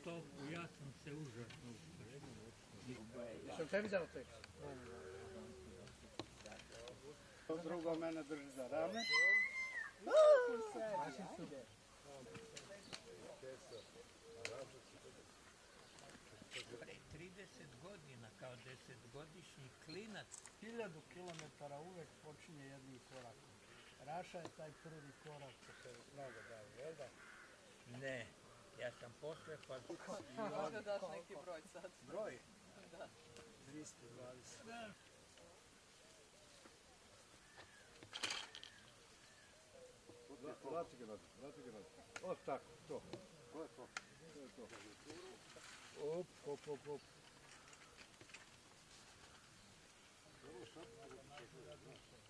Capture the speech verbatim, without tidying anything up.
stopu, ja sam se užasno uspio. Jesam tebi dao tekst? Drugo mene drži za rame. Pre trideset godina, kao desetgodišnji klinac. Hiljadu kilometara uvek počinje jednim korakom. Raša je taj prvi korak što se mnogo dao, jel da? Ne, ja sam posle pa... Možda daš neki broj sad. Broj? Da. dvjesto dvadeset. Da. Vrati ga nazad, vrati ga nazad. O, tako, to. To je to. To je to. Op, op, op, op. Dobro, šta?